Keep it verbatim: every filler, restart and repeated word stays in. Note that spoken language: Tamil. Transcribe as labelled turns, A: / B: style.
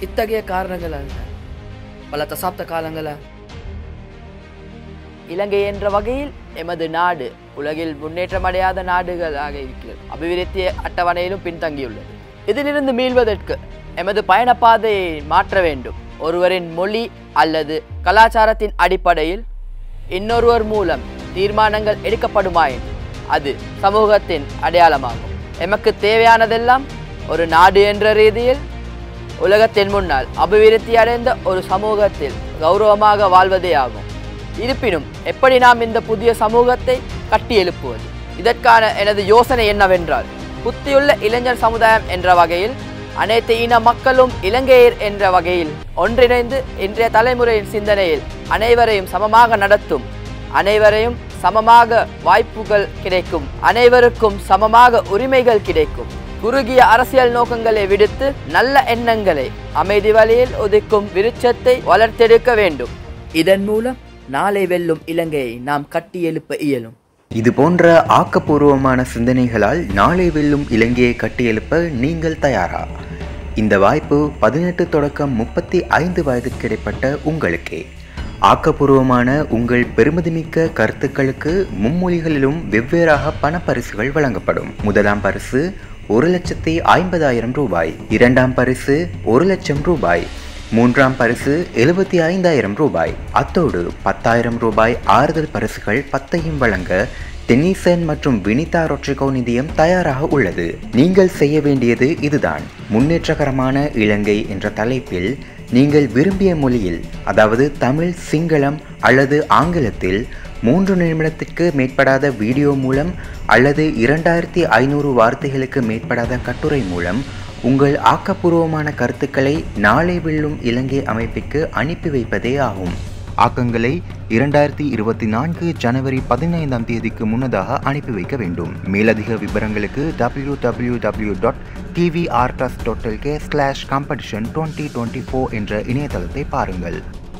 A: இத்தகைய காரணங்களால் பல தசாப்த காலங்களா
B: இலங்கை என்ற வகையில் எமது நாடு உலகில் முன்னேற்றமடையாத நாடுகளாக இருக்கிறது. அபிவிருத்தி அட்டவணையிலும் பின்தங்கியுள்ளது. இதிலிருந்து மீள்வதற்கு எமது பயணப்பாதையை மாற்ற வேண்டும். ஒருவரின் மொழி அல்லது கலாச்சாரத்தின் அடிப்படையில் இன்னொருவர் மூலம் தீர்மானங்கள் எடுக்கப்படுமாயின் அது சமூகத்தின் அடையாளமாகும். எமக்கு தேவையானதெல்லாம் ஒரு நாடு என்ற ரீதியில் உலகத்தின் முன்னால் அபிவிருத்தி அடைந்த ஒரு சமூகத்தில் கௌரவமாக வாழ்வதே ஆகும். இருப்பினும் எப்படி நாம் இந்த புதிய சமூகத்தை கட்டி எழுப்புவது? இதற்கான எனது யோசனை என்னவென்றால், புத்தியுள்ள இளைஞர் சமுதாயம் என்ற வகையில் அனைத்து இன மக்களும் இலங்கையர் என்ற வகையில் ஒன்றிணைந்து இன்றைய தலைமுறையின் சிந்தனையில் அனைவரையும் சமமாக நடத்தும், அனைவரையும் சமமாக வாய்ப்புகள் கிடைக்கும், அனைவருக்கும் சமமாக உரிமைகள் கிடைக்கும், குறுகிய அரசியல் நோக்கங்களை விடுத்து நல்ல எண்ணங்களை அமைதி வழியில் ஒதுக்கும் விருட்சத்தை வளர்த்தெடுக்க வேண்டும். இதன் மூலம் நாளை வெல்லும் இலங்கையை நாம் கட்டி எழுப்ப இயலும்.
C: இது போன்ற ஆக்கப்பூர்வமான சிந்தனைகளால் நாளை வெல்லும் இலங்கையை கட்டி எழுப்ப நீங்கள் தயாரா? இந்த வாய்ப்பு பதினெட்டு தொடக்கம் முப்பத்தி ஐந்து வயதுக்கு இடைப்பட்ட உங்களுக்கே. ஆக்கப்பூர்வமான உங்கள் பெருமதிமிக்க கருத்துக்களுக்கு மும்மொழிகளிலும் வெவ்வேறாக பணப்பரிசுகள் வழங்கப்படும். முதலாம் பரிசு ஒரு லட்சத்தி ஐம்பதாயிரம் ரூபாய், இரண்டாம் பரிசு ஒரு லட்சம் ரூபாய், மூன்றாம் பரிசு எழுபத்தி ஐந்தாயிரம் ரூபாய். அத்தோடு பத்தாயிரம் ரூபாய் ஆறுதல் பரிசுகள் பத்தையும் வழங்க டென்னிசன் மற்றும் வினிதா ரொட்ரிகோ நிதியம் தயாராக உள்ளது. நீங்கள் செய்ய வேண்டியது இதுதான். முன்னேற்றகரமான இலங்கை என்ற தலைப்பில் நீங்கள் விரும்பிய மொழியில், அதாவது தமிழ், சிங்களம் அல்லது ஆங்கிலத்தில் மூன்று நிமிடத்திற்கு மேற்படாத வீடியோ மூலம் அல்லது இரண்டாயிரத்தி ஐநூறு வார்த்தைகளுக்கு மேற்படாத கட்டுரை மூலம் உங்கள் ஆக்கப்பூர்வமான கருத்துக்களை நாளை வெல்லும் இலங்கை அமைப்பிற்கு அனுப்பி வைப்பதே ஆகும். ஆக்கங்களை இரண்டாயிரத்தி இருபத்தி நான்கு ஜனவரி பதினைந்தாம் தேதிக்கு முன்னதாக அனுப்பி வைக்க வேண்டும். மேலதிக விவரங்களுக்கு W W W dot TV arts dot LK slash competition twenty twenty four என்ற இணையதளத்தை பாருங்கள்.